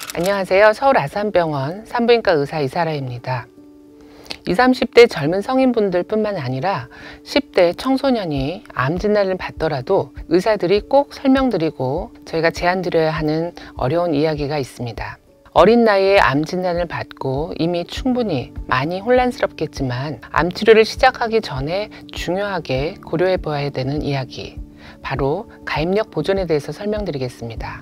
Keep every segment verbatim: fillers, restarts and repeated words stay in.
안녕하세요. 서울 아산병원 산부인과 의사 이사라입니다. 이십, 삼십 대 젊은 성인분들 뿐만 아니라 십 대 청소년이 암 진단을 받더라도 의사들이 꼭 설명드리고 저희가 제안드려야 하는 어려운 이야기가 있습니다. 어린 나이에 암 진단을 받고 이미 충분히 많이 혼란스럽겠지만 암 치료를 시작하기 전에 중요하게 고려해 보아야 되는 이야기, 바로 가입력 보존에 대해서 설명드리겠습니다.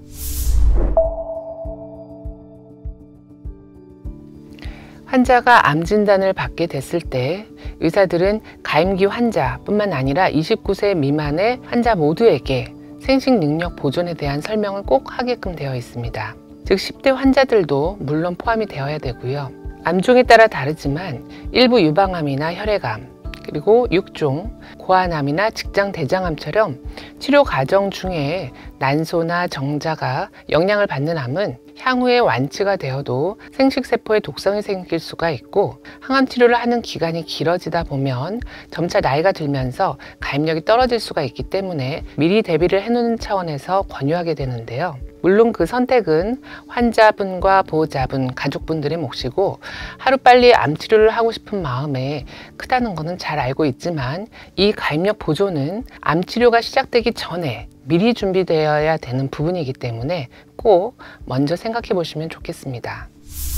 환자가 암 진단을 받게 됐을 때 의사들은 가임기 환자뿐만 아니라 이십구 세 미만의 환자 모두에게 생식 능력 보존에 대한 설명을 꼭 하게끔 되어 있습니다. 즉 십 대 환자들도 물론 포함이 되어야 되고요. 암종에 따라 다르지만 일부 유방암이나 혈액암, 그리고 육종, 고환암이나 직장대장암처럼 치료 과정 중에 난소나 정자가 영향을 받는 암은 향후에 완치가 되어도 생식세포에 독성이 생길 수가 있고, 항암 치료를 하는 기간이 길어지다 보면 점차 나이가 들면서 가입력이 떨어질 수가 있기 때문에 미리 대비를 해놓는 차원에서 권유하게 되는데요. 물론 그 선택은 환자분과 보호자분, 가족분들의 몫이고 하루빨리 암 치료를 하고 싶은 마음에 크다는 것은 잘 알고 있지만, 이 가입력 보존은 암 치료가 시작되기 전에 미리 준비되어야 되는 부분이기 때문에 꼭 먼저 생각해 보시면 좋겠습니다.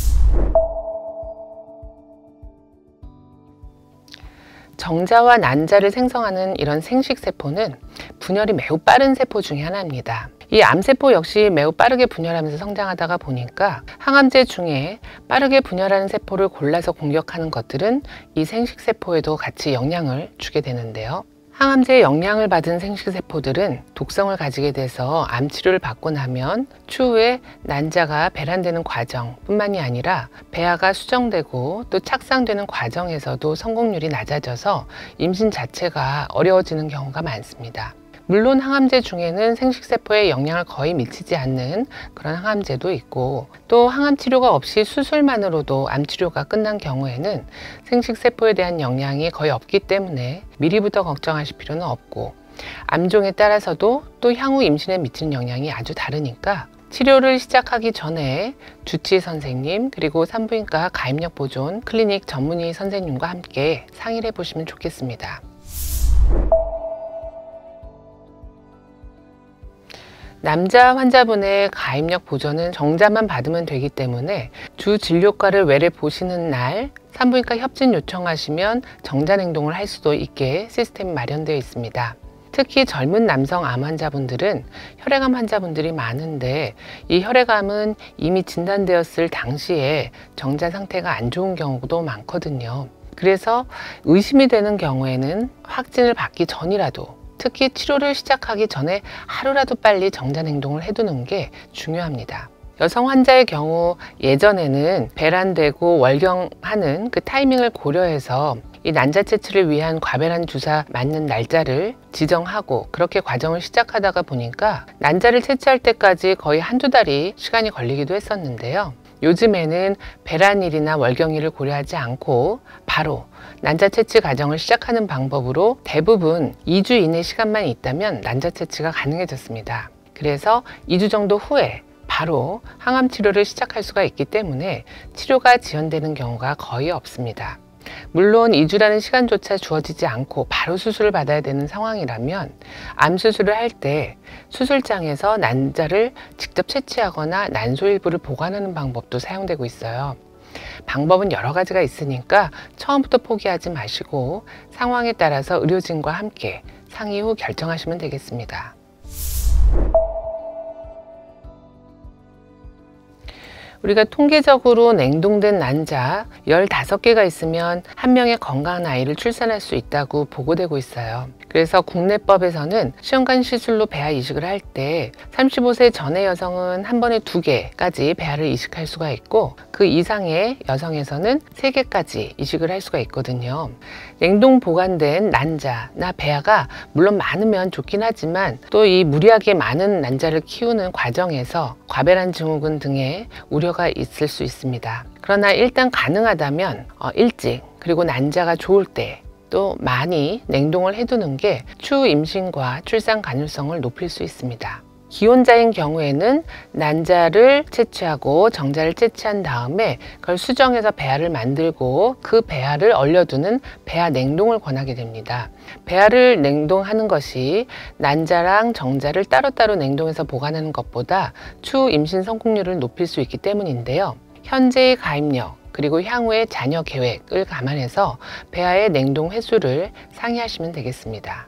정자와 난자를 생성하는 이런 생식세포는 분열이 매우 빠른 세포 중에 하나입니다. 이 암세포 역시 매우 빠르게 분열하면서 성장하다가 보니까 항암제 중에 빠르게 분열하는 세포를 골라서 공격하는 것들은 이 생식세포에도 같이 영향을 주게 되는데요. 항암제의 영향을 받은 생식세포들은 독성을 가지게 돼서 암치료를 받고 나면 추후에 난자가 배란되는 과정 뿐만이 아니라 배아가 수정되고 또 착상되는 과정에서도 성공률이 낮아져서 임신 자체가 어려워지는 경우가 많습니다. 물론 항암제 중에는 생식세포에 영향을 거의 미치지 않는 그런 항암제도 있고, 또 항암 치료가 없이 수술만으로도 암 치료가 끝난 경우에는 생식세포에 대한 영향이 거의 없기 때문에 미리부터 걱정하실 필요는 없고, 암종에 따라서도 또 향후 임신에 미치는 영향이 아주 다르니까 치료를 시작하기 전에 주치의 선생님, 그리고 산부인과 가입력 보존 클리닉 전문의 선생님과 함께 상의를 해보시면 좋겠습니다. 남자 환자분의 가입력 보존은 정자만 받으면 되기 때문에 주 진료과를 외래 보시는 날 산부인과 협진 요청하시면 정자 냉동을 할 수도 있게 시스템이 마련되어 있습니다. 특히 젊은 남성 암 환자분들은 혈액암 환자분들이 많은데, 이 혈액암은 이미 진단되었을 당시에 정자 상태가 안 좋은 경우도 많거든요. 그래서 의심이 되는 경우에는 확진을 받기 전이라도, 특히 치료를 시작하기 전에 하루라도 빨리 정자 냉동을 해두는 게 중요합니다. 여성 환자의 경우 예전에는 배란되고 월경하는 그 타이밍을 고려해서 이 난자 채취를 위한 과배란 주사 맞는 날짜를 지정하고 그렇게 과정을 시작하다가 보니까 난자를 채취할 때까지 거의 한두 달이 시간이 걸리기도 했었는데요. 요즘에는 배란일이나 월경일을 고려하지 않고 바로 난자 채취 과정을 시작하는 방법으로 대부분 이 주 이내 시간만 있다면 난자 채취가 가능해졌습니다. 그래서 이 주 정도 후에 바로 항암 치료를 시작할 수가 있기 때문에 치료가 지연되는 경우가 거의 없습니다. 물론 이 주라는 시간조차 주어지지 않고 바로 수술을 받아야 되는 상황이라면 암 수술을 할 때 수술장에서 난자를 직접 채취하거나 난소 일부를 보관하는 방법도 사용되고 있어요. 방법은 여러 가지가 있으니까 처음부터 포기하지 마시고 상황에 따라서 의료진과 함께 상의 후 결정하시면 되겠습니다. 우리가 통계적으로 냉동된 난자 열다섯 개가 있으면 한 명의 건강한 아이를 출산할 수 있다고 보고되고 있어요. 그래서 국내법에서는 시험관 시술로 배아 이식을 할 때 삼십오 세 전의 여성은 한 번에 두 개까지 배아를 이식할 수가 있고, 그 이상의 여성에서는 세 개까지 이식을 할 수가 있거든요. 냉동 보관된 난자나 배아가 물론 많으면 좋긴 하지만 또 이 무리하게 많은 난자를 키우는 과정에서 과배란 증후군 등의 우려가 있을 수 있습니다. 그러나 일단 가능하다면 어, 일찍, 그리고 난자가 좋을 때 또 많이 냉동을 해두는 게 추후 임신과 출산 가능성을 높일 수 있습니다. 기혼자인 경우에는 난자를 채취하고 정자를 채취한 다음에 그걸 수정해서 배아를 만들고 그 배아를 얼려두는 배아 냉동을 권하게 됩니다. 배아를 냉동하는 것이 난자랑 정자를 따로따로 냉동해서 보관하는 것보다 추후 임신 성공률을 높일 수 있기 때문인데요. 현재의 가입력 그리고 향후의 자녀 계획을 감안해서 배아의 냉동 횟수를 상의하시면 되겠습니다.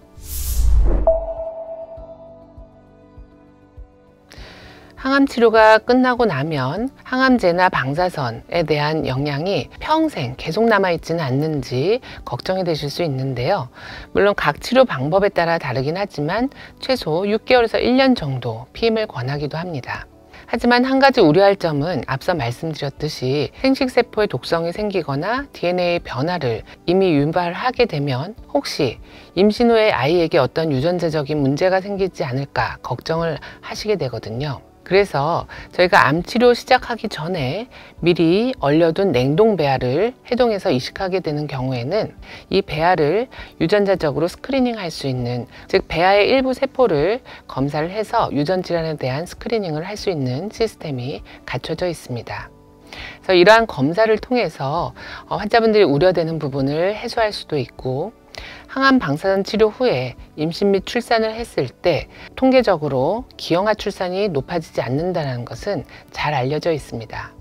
항암 치료가 끝나고 나면 항암제나 방사선에 대한 영향이 평생 계속 남아있지는 않는지 걱정이 되실 수 있는데요. 물론 각 치료 방법에 따라 다르긴 하지만 최소 육 개월에서 일 년 정도 피임을 권하기도 합니다. 하지만 한 가지 우려할 점은 앞서 말씀드렸듯이 생식세포의 독성이 생기거나 디엔에이 변화를 이미 유발하게 되면 혹시 임신 후에 아이에게 어떤 유전자적인 문제가 생기지 않을까 걱정을 하시게 되거든요. 그래서 저희가 암치료 시작하기 전에 미리 얼려둔 냉동 배아를 해동해서 이식하게 되는 경우에는 이 배아를 유전자적으로 스크리닝 할 수 있는, 즉 배아의 일부 세포를 검사를 해서 유전질환에 대한 스크리닝을 할 수 있는 시스템이 갖춰져 있습니다. 그래서 이러한 검사를 통해서 환자분들이 우려되는 부분을 해소할 수도 있고, 항암 방사선 치료 후에 임신 및 출산을 했을 때 통계적으로 기형아 출산이 높아지지 않는다는 것은 잘 알려져 있습니다.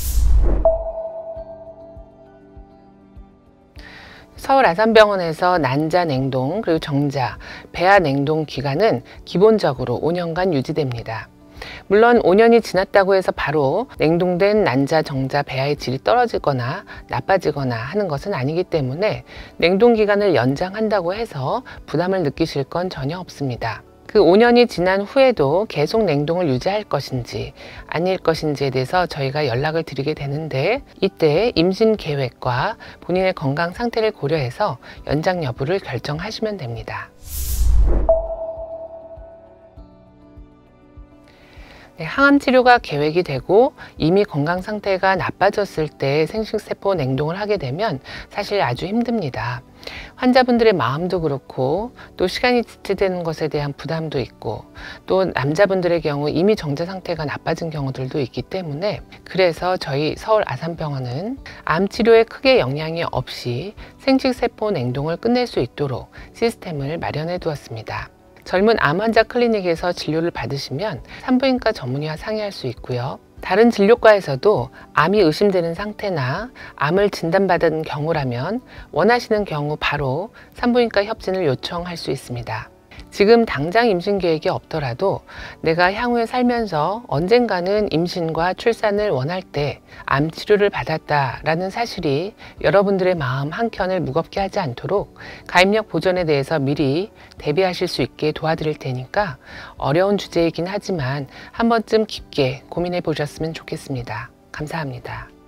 서울 아산병원에서 난자 냉동 그리고 정자, 배아 냉동 기간은 기본적으로 오 년간 유지됩니다. 물론 오 년이 지났다고 해서 바로 냉동된 난자, 정자, 배아의 질이 떨어지거나 나빠지거나 하는 것은 아니기 때문에 냉동 기간을 연장한다고 해서 부담을 느끼실 건 전혀 없습니다. 그 오 년이 지난 후에도 계속 냉동을 유지할 것인지 아닐 것인지에 대해서 저희가 연락을 드리게 되는데, 이때 임신 계획과 본인의 건강 상태를 고려해서 연장 여부를 결정하시면 됩니다. 네, 항암 치료가 계획이 되고 이미 건강 상태가 나빠졌을 때 생식세포 냉동을 하게 되면 사실 아주 힘듭니다. 환자분들의 마음도 그렇고 또 시간이 지체되는 것에 대한 부담도 있고, 또 남자분들의 경우 이미 정자 상태가 나빠진 경우들도 있기 때문에, 그래서 저희 서울 아산병원은 암 치료에 크게 영향이 없이 생식세포 냉동을 끝낼 수 있도록 시스템을 마련해 두었습니다. 젊은 암 환자 클리닉에서 진료를 받으시면 산부인과 전문의와 상의할 수 있고요. 다른 진료과에서도 암이 의심되는 상태나 암을 진단받은 경우라면 원하시는 경우 바로 산부인과 협진을 요청할 수 있습니다. 지금 당장 임신 계획이 없더라도 내가 향후에 살면서 언젠가는 임신과 출산을 원할 때 암 치료를 받았다라는 사실이 여러분들의 마음 한켠을 무겁게 하지 않도록 가입력 보존에 대해서 미리 대비하실 수 있게 도와드릴 테니까 어려운 주제이긴 하지만 한 번쯤 깊게 고민해 보셨으면 좋겠습니다. 감사합니다.